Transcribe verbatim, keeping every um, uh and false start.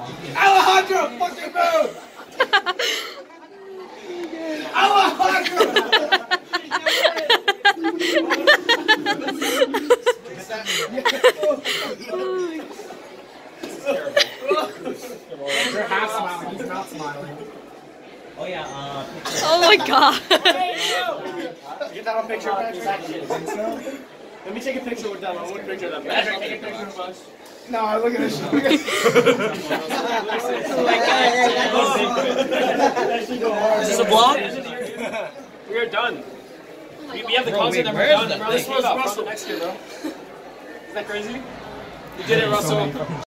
Alejandro, fucking move! Alejandro! You're half smiling, he's not smiling. Oh yeah, uh... Oh my god. Get that on picture, Patrick? Let me take a picture with that one. One picture of that. Patrick, take a picture of us. No, look at this. Look at this. Is this a vlog? We are done. We, we have the content that we're done. Bro, this was Russell next year, bro. Is that crazy? You did it, Russell.